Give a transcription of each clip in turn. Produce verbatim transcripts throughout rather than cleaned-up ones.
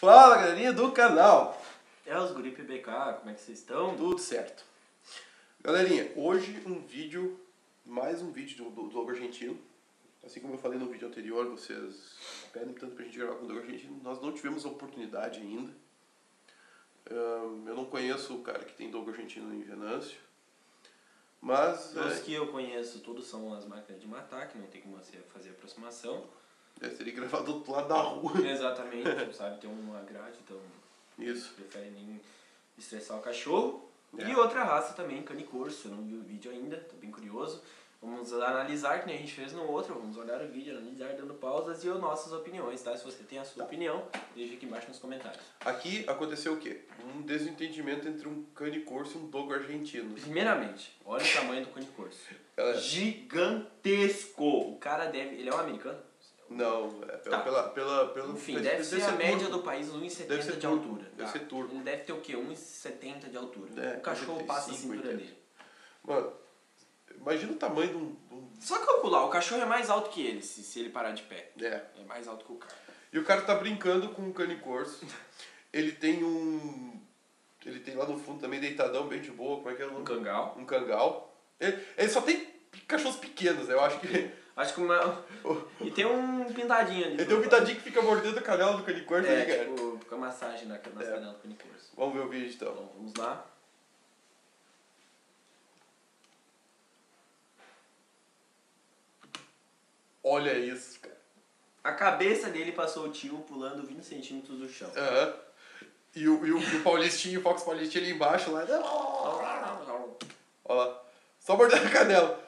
Fala, galerinha do canal. É os guri P B K, como é que vocês estão? Tudo certo. Galerinha, hoje um vídeo, mais um vídeo do, do Dogo Argentino. Assim como eu falei no vídeo anterior, vocês pedem tanto pra gente gravar com o Dogo Argentino. Nós não tivemos a oportunidade ainda. Um, eu não conheço o cara que tem Dogo Argentino em Venâncio. Mas... Os é, que eu conheço, todos são as máquinas de matar, que não tem como você fazer aproximação. deve ser gravado do outro lado da rua. Exatamente, sabe? Tem uma grade, então Isso. prefere nem estressar o cachorro. É. E outra raça também, cane corso, eu não vi o vídeo ainda, tô bem curioso. Vamos analisar, que nem a gente fez no outro, vamos olhar o vídeo, analisar, dando pausas e as nossas opiniões, tá? Se você tem a sua Tá. opinião, deixa aqui embaixo nos comentários. Aqui aconteceu o quê? Um desentendimento entre um cane corso e um Dogo Argentino. Primeiramente, olha o tamanho do cane corso. Galera. Gigantesco! O cara deve... Ele é um americano? Não, é pela, Tá. pela, pela, pelo, Enfim, deve, ser a média do país, um e Deve setenta ser de turco, altura. deve tá? ser turco. Ele deve ter o quê? um e setenta de altura. É, o cachorro passa a setenta e cinco, cintura oitenta. dele. Mano, imagina o tamanho de um... de um- Só calcular, o cachorro é mais alto que ele, se, se ele parar de pé. É. É mais alto que o cara. E o cara tá brincando com um cane corso. Ele tem um... Ele tem lá no fundo também deitadão, bem de boa. Como é que é o nome? Um cangal. Um cangal. Ele, ele só tem cachorros pequenos, eu acho que... Acho que uma... E tem um pintadinho ali. Ele tem um pitadinho que fica mordendo a canela do cane corso, né, É, cara? tipo, com a massagem na, nas É. canelas do cane corso. Vamos ver o vídeo então. Então, vamos lá. Olha isso, cara. A cabeça dele passou o tio pulando vinte centímetros do chão. Aham. E o, e, o, e o Paulistinho, o Fox Paulistinho ali embaixo, lá... Olha lá. Só mordendo a canela.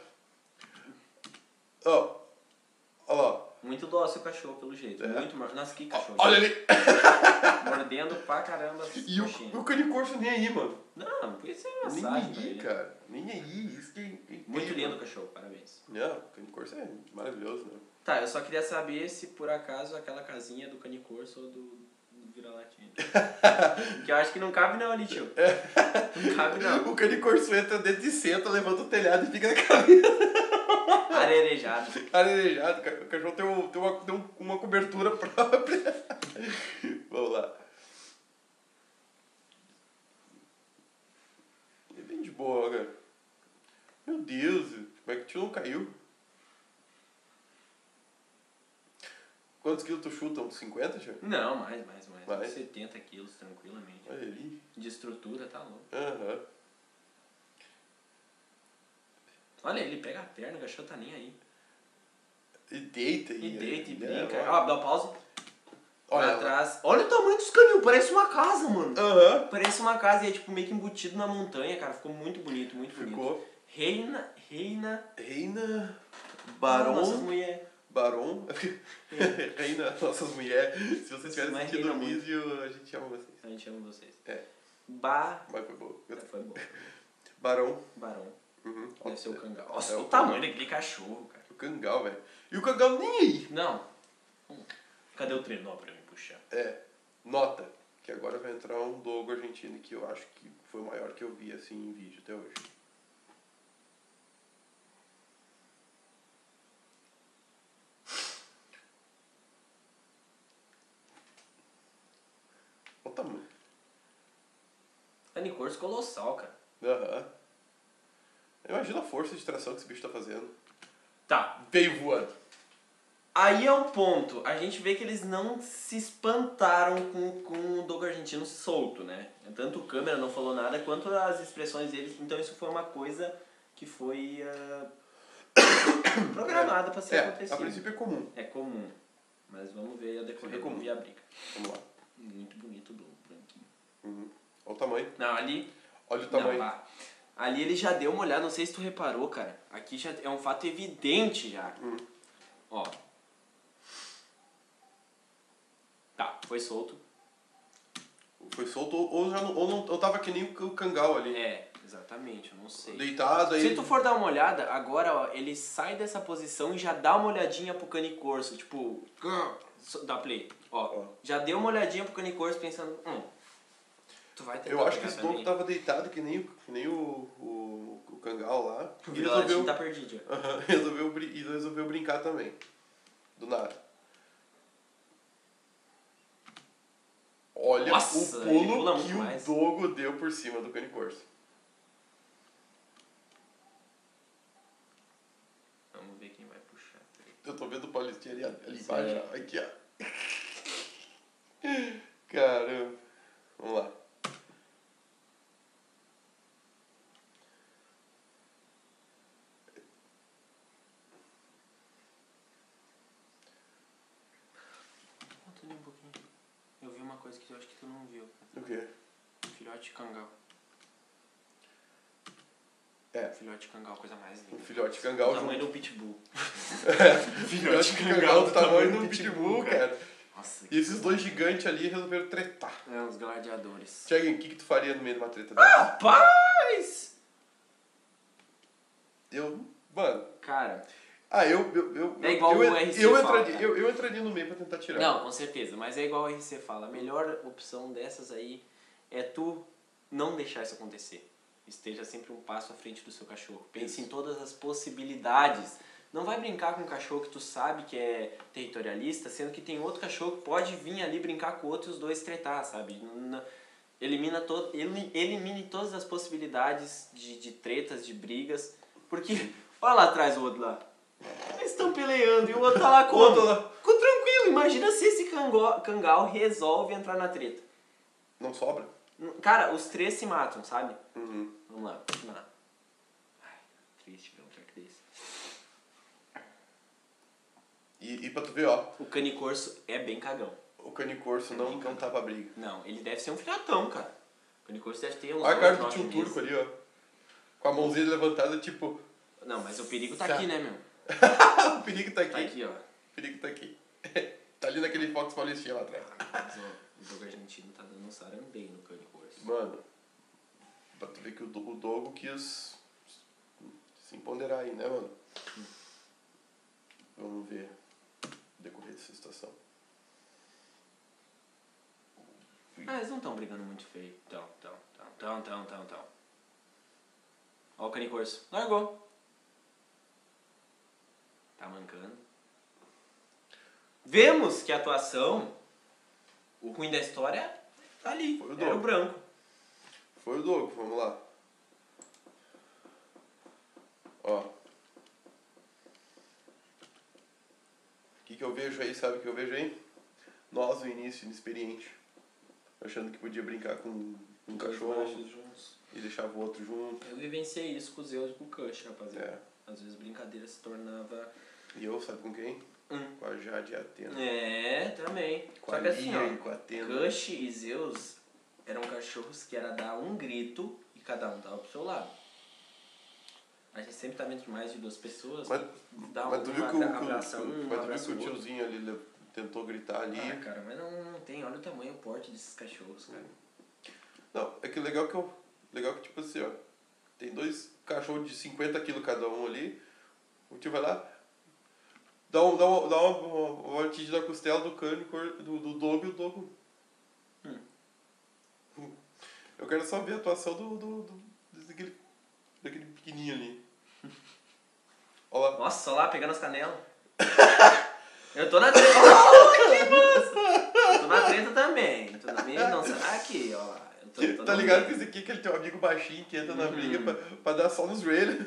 Ó. Olha lá. Muito dócil o cachorro, pelo jeito. É. Muito mar... Nossa, que cachorro. Olha ali. Mordendo pra caramba as E o, coxinhas. o cane corso nem aí, mano. Não, podia ser Nem massagem pra aí, ele. cara. Nem aí. Isso que é incrível. Muito lindo o cachorro, parabéns. Não, o cane corso é maravilhoso, né? Tá, eu só queria saber se por acaso aquela casinha é do cane corso ou do, do vira-latinha. Que eu acho que não cabe não ali, tio. Não cabe não. O cane corso entra dentro e senta, levanta o telhado e fica na cabeça. Arerejado. Arejado. O cachorro tem, um, tem, uma, tem um- uma cobertura própria. Vamos lá. É bem de boa, cara. Meu Deus, como é que o tio não caiu? Quantos quilos tu chuta? Uns cinquenta, tio? Não, mais, mais, mais. Mais? setenta quilos, tranquilamente. Olha ali. De estrutura, tá louco. Aham. Olha, ele pega a perna, o cachorro tá nem aí. E deita. E deita e é, brinca. olha. Ó, dá pausa. Olha Lá lá. atrás. Olha o tamanho dos canil, parece uma casa, mano. Aham. Parece uma casa e é tipo meio que embutido na montanha, cara. Ficou muito bonito, muito bonito. Ficou. Reina, reina... Reina. Nossas Barão. mulher. Barão. Reina, nossas mulheres. Se vocês tiverem Não é assistido o reina muito. vídeo, a gente ama vocês. A gente ama vocês. É. Ba... Mas foi boa. Foi bom. Barão. Barão. Uhum. Deve ser o cangal. Nossa, É o, o tamanho cangal. daquele cachorro, cara. O cangal, velho. E o cangal nem aí. Não. Hum. Cadê o trenó pra me puxar? É. Nota. Que agora vai entrar um Dogo argentino que eu acho que foi o maior que eu vi assim em vídeo até hoje. Olha o tamanho. Cane corso colossal, cara. Aham. Imagina a força de tração que esse bicho tá fazendo. Tá. Veio voando. Aí é um ponto. A gente vê que eles não se espantaram com, com o Dogo argentino solto, né? Tanto o câmera não falou nada, quanto as expressões deles. Então isso foi uma coisa que foi ah, programada pra ser É, a acontecida. princípio é comum. É comum. Mas vamos ver a decorrer É comum. do via briga. Vamos lá. Muito bonito do branquinho. Uhum. Olha o tamanho. Não, ali... Olha o tamanho. Não, vá. Ali ele já deu uma olhada, não sei se tu reparou, cara. Aqui já é um fato evidente já. Hum. Ó. Tá, foi solto. Foi solto ou, já não, ou não, ou tava que nem o cangal ali. É, exatamente, eu não sei. Deitado aí. Se tu for dar uma olhada, agora ó, ele sai dessa posição e já dá uma olhadinha pro cane corso, tipo, so- dá play. Ó, Ó. já deu uma olhadinha pro cane corso pensando, hum, tu vai tentar Eu acho que pegar esse Dogo também. tava deitado que nem, o- que nem o, o, o cangal lá. O E vira-latinho resolveu, tá perdido. ó. Aham, resolveu, brin- e resolveu brincar também. Do nada. olha Nossa, o ele pulo pula muito que mais. o Dogo deu por cima do Cane Corso. Vamos ver quem vai puxar. Eu tô vendo o Paulistinha ali, ali Sim. embaixo. Ó. Aqui, ó. Caramba. Vamos lá. Conta ali um pouquinho. Eu vi uma coisa que eu acho que tu não viu. O quê? Filhote de cangal. É. Filhote de cangal, coisa mais linda. Um filhote de cangal O tamanho junto. do pitbull. É. Filhote de cangal do tamanho do pitbull, cara. Nossa, E esses dois gigantes ali resolveram tretar. É, os gladiadores. Tiaguinho, o que, que tu faria no meio de uma treta dessa? Rapaz! Eu, mano... Cara... Ah, eu... eu, eu É igual eu, o R C eu, fala, entraria, cara. eu, eu entraria no meio pra tentar tirar. Não, com certeza, mas é igual a R C fala. A melhor opção dessas aí é tu não deixar isso acontecer. Esteja sempre um passo à frente do seu cachorro. Pense Isso. em todas as possibilidades. Não vai brincar com um cachorro que tu sabe que é territorialista, sendo que tem outro cachorro que pode vir ali brincar com o outro e os dois tretar, sabe? N- Elimina to, eli- elimine todas as possibilidades de, de tretas, de brigas. Porque, olha lá atrás o outro lá. Eles estão peleando e o outro tá lá como? O outro lá. Ficou tranquilo. Imagina se esse cango- cangal resolve entrar na treta. Não sobra? Cara, os três se matam, sabe? Uhum. Vamos lá, continuar. Ai, triste ver um track desse. E, e pra tu ver, ó, O canicorso é bem cagão. o Cane Corso não, não tá pra briga. Não, ele deve ser um filhotão, cara. O canicorso deve ter uns Olha a cara oito, do nove tio meses. Turco ali, ó. Com a mãozinha levantada, tipo... Não, mas o perigo tá Tá. aqui, né, meu? O perigo tá aqui. Tá aqui, ó. O perigo tá aqui. Tá ali naquele Fox Paulistinha lá atrás. Mas, ó, o jogo argentino tá dando um sarambeio no canicorso. Mano, pra tu ver que o, Do- o Dogo quis se empoderar aí, né, mano? Vamos ver o decorrer dessa situação. Ah, eles não estão brigando muito feio. Tão, tão, tão, tão, tão, tão, tão. Ó o canicorso. Largou. Tá mancando. Vemos que a atuação, o ruim da história, tá ali. Foi o Era Dogo. o branco. Foi o Dogo, vamos lá. Ó. O que que eu vejo aí, sabe o que eu vejo aí? Nós, no início, inexperiente. Achando que podia brincar com um Dois cachorro machos juntos. e deixava o outro junto. Eu vivenciei isso com o Zeus e com o Kush, rapaziada. É. Às vezes brincadeira se tornava... E eu, sabe com quem? Hum. Com a Jade e a Atena. É, também. Com Só a que assim, Lia ó, e com a Atena. Kush e Zeus eram cachorros que era dar um grito e cada um tava pro seu lado. A gente sempre tava entre mais de duas pessoas, Mas, dá mas tu um viu que o, abra- que o- abraça que o- um, mas tu viu abraça que o o outro. tiozinho ali le- tentou gritar ali. Ah, cara, mas não, não tem, olha o tamanho e o porte desses cachorros, cara. Não, é que o legal que eu. Legal que tipo assim, ó. Tem dois cachorros de cinquenta quilos cada um ali. O tio vai lá, dá, um, dá, uma, dá uma, uma, uma batida na costela do cano, do, do Dogo e o Dogo. Hum. Eu quero só ver a atuação do. do, do daquele, daquele pequenininho ali. Olha lá. Nossa, olha lá, pegando as canelas. Eu tô na treta. Que massa! Eu tô na treta também. Tô na minha, não, será aqui, ó lá. Eu tô, tô Tá no ligado meio. que esse aqui é aquele teu amigo baixinho que entra na Uhum. briga pra, pra dar só nos joelhos.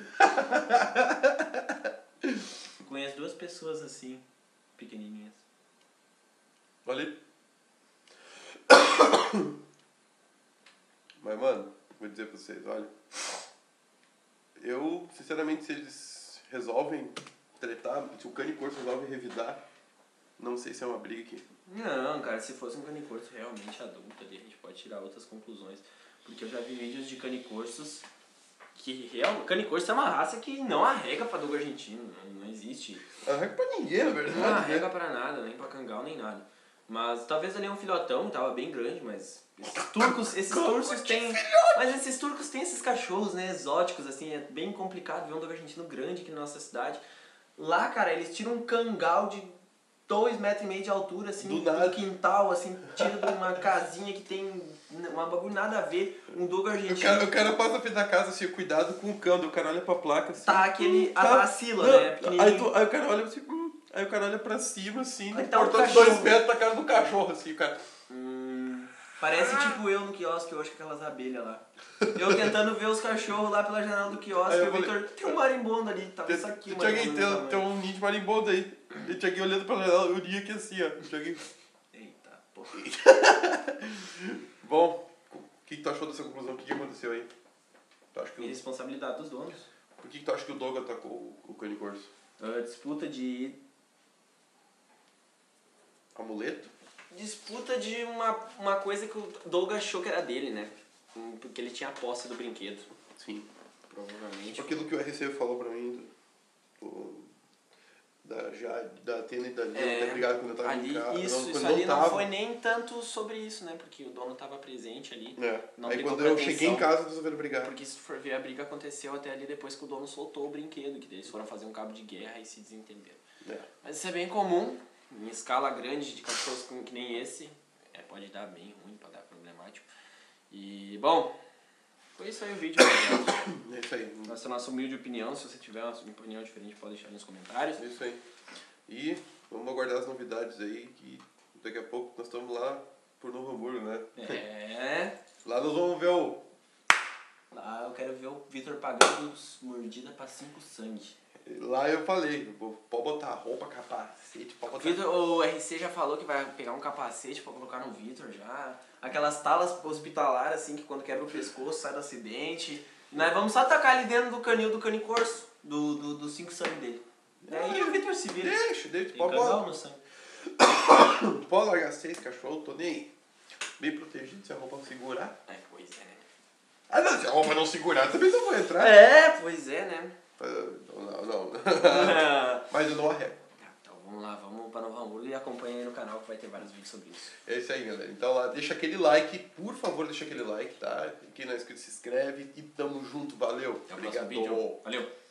Conheço duas pessoas assim, pequenininhas. Olha aí. Mas, mano, vou dizer pra vocês, olha. Eu, sinceramente, se eles resolvem tretar, se o Cane Corso resolve revidar, não sei se é uma briga aqui. Não, cara, se fosse um canicorso realmente adulto ali, a gente pode tirar outras conclusões. Porque eu já vi vídeos de canicorsos que real, canicorso é uma raça que não arrega pra dogo argentino, não, não existe. Arrega pra ninguém, na verdade. Não né? arrega pra nada, nem pra cangal, nem nada. Mas talvez ali é um filhotão, tava bem grande, mas esses turcos, esses turcos têm... Mas esses turcos têm esses cachorros, né, exóticos, assim, é bem complicado ver um dogo argentino grande aqui na nossa cidade. Lá, cara, eles tiram um cangal de dois metros e meio de altura, assim, Do nada. um quintal, assim, tira de uma casinha que tem uma bagulho nada a ver, um dogo O argentino. cara, o cara passa na frente da casa assim, cuidado com o cão, daí o cara olha pra placa assim. Tá aquele tá- atracila, não, né, aí, pequenininho. tu- aí o cara olha assim, hum, aí o cara olha pra cima assim, Aí tá o cortando cachorro. dois metros da cara do cachorro assim, o cara. Hum, Parece tipo eu no quiosque hoje com aquelas abelhas lá. Eu tentando ver os cachorros lá pela janela do quiosque, e o Victor, tem um marimbondo ali, tava isso aqui, mano. Tem, tem, tem um ninho de marimbondo aí. E o Thiaguinho olhando pra janela, eu li aqui assim, ó. O Thiaguinho... Eita, porra. Bom, o que, que tu achou dessa conclusão? O que, que aconteceu aí? Tu acha que o... Responsabilidade dos donos. Por que, que tu acha que o Doug atacou o, o Cane Corso? Uh, disputa de... Amuleto? Disputa de uma, uma coisa que o Doug achou que era dele, né? Porque ele tinha a posse do brinquedo. Sim. Provavelmente. Aquilo que o R C falou pra mim, do, do, da Jade, da Atena e da Lina, É, ter brigado quando eu tava ali, em casa. Isso, não, isso não ali tava. não foi nem tanto sobre isso, né? Porque o dono tava presente ali. É. Não Aí pegou quando pra eu atenção, cheguei em casa, eles resolveram brigar. Porque se for ver, a briga aconteceu até ali depois que o dono soltou o brinquedo, que eles foram fazer um cabo de guerra e se desentenderam. É. Mas isso é bem comum, em escala grande de cachorros que que nem esse, é, pode dar bem ruim, pode dar problemático. E, bom, foi isso aí o vídeo. É isso aí. Essa é a nossa humilde opinião. Se você tiver uma opinião diferente, pode deixar nos comentários. É isso aí. E vamos aguardar as novidades aí, que daqui a pouco nós estamos lá por Novo Hamburgo, né? É. Lá nós vamos ver o... Lá eu quero ver o Victor pagando mordida pra cinco sangue. Lá eu falei, pode botar roupa, capacete, pode botar... Victor, o R C já falou que vai pegar um capacete pra colocar no Victor já. Aquelas talas hospitalares assim, que quando quebra o pescoço sai do acidente. E nós vamos só tacar ali dentro do canil do Cane Corso, do, do, do cinco sangue dele. E aí o Victor se vira. Deixa, deixa, Tem pode canal botar. no sangue. Pode largar seis cachorros, tô nem aí. Bem protegido, se a roupa não segurar. É, pois é, né? Ah não, se a roupa não segurar, também não vou entrar. É, pois é, né? Não, não, não. Mas eu não arrego. Tá, então vamos lá, vamos para Novo Hamburgo e acompanha aí no canal que vai ter vários vídeos sobre isso. É isso aí, galera. Então lá, deixa aquele like, por favor, deixa aquele like, tá? Quem não é inscrito se inscreve e tamo junto, valeu. Até o próximo vídeo. Valeu!